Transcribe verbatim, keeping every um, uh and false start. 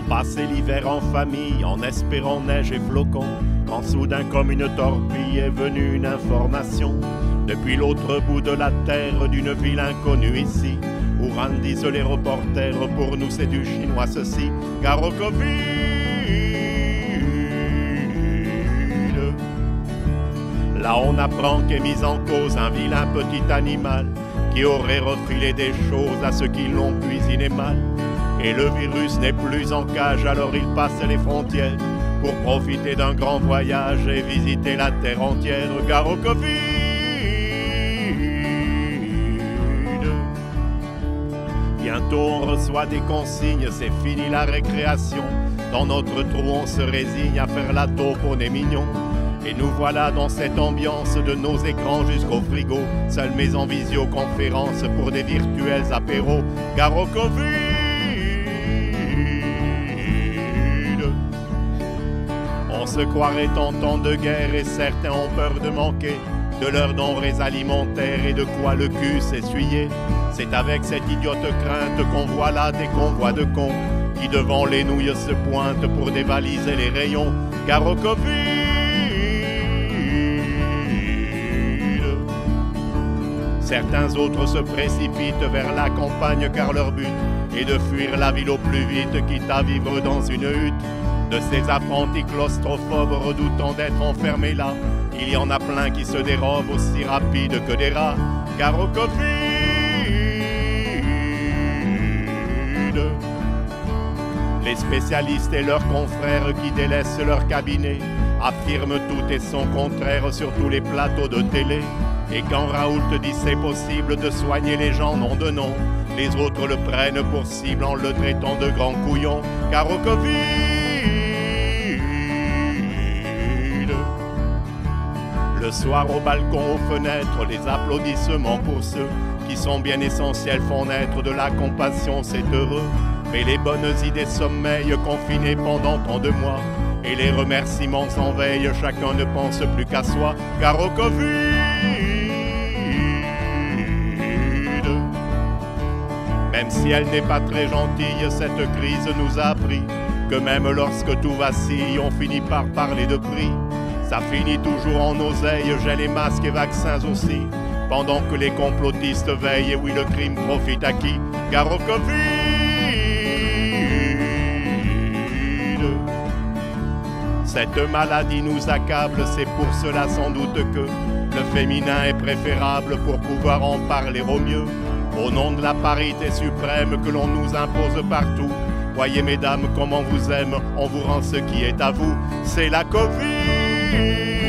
passait l'hiver en famille, en espérant neige et flocons, quand soudain comme une torpille est venue une information depuis l'autre bout de la terre d'une ville inconnue ici, où disent les reporters, pour nous c'est du chinois ceci, car au Covid, là on apprend qu'est mis en cause un vilain petit animal qui aurait refilé des choses à ceux qui l'ont cuisiné mal. Et le virus n'est plus en cage, alors il passe les frontières pour profiter d'un grand voyage et visiter la terre entière, car au Covid, bientôt on reçoit des consignes, c'est fini la récréation. Dans notre trou on se résigne à faire la taupe, on est mignon. Et nous voilà dans cette ambiance de nos écrans jusqu'au frigo, seuls mais en visioconférence pour des virtuels apéros, car au Covid, on se croirait en temps de guerre et certains ont peur de manquer de leurs denrées alimentaires et de quoi le cul s'essuyer. C'est avec cette idiote crainte qu'on voit là des convois de cons qui devant les nouilles se pointent pour dévaliser les rayons, car au Covid, certains autres se précipitent vers la campagne car leur but est de fuir la ville au plus vite, quitte à vivre dans une hutte. De ces apprentis claustrophobes redoutant d'être enfermés là, il y en a plein qui se dérobent aussi rapide que des rats, car au Covid, les spécialistes et leurs confrères qui délaissent leur cabinet affirment tout et son contraire sur tous les plateaux de télé. Et quand Raoult dit c'est possible de soigner les gens non de non, les autres le prennent pour cible en le traitant de grand couillon, car au Covid, le soir au balcon, aux fenêtres, les applaudissements pour ceux qui sont bien essentiels font naître de la compassion, c'est heureux. Mais les bonnes idées sommeillent confinées pendant tant de mois, et les remerciements s'en veillent, chacun ne pense plus qu'à soi, car au Covid, même si elle n'est pas très gentille, cette crise nous a appris que même lorsque tout vacille, on finit par parler de prix. Ça finit toujours en oseille, gel et masques et vaccins aussi, pendant que les complotistes veillent, et oui le crime profite à qui, car au Covid, cette maladie nous accable, c'est pour cela sans doute que le féminin est préférable pour pouvoir en parler au mieux. Au nom de la parité suprême que l'on nous impose partout, voyez mesdames comme on vous aime, on vous rend ce qui est à vous, c'est la Covid.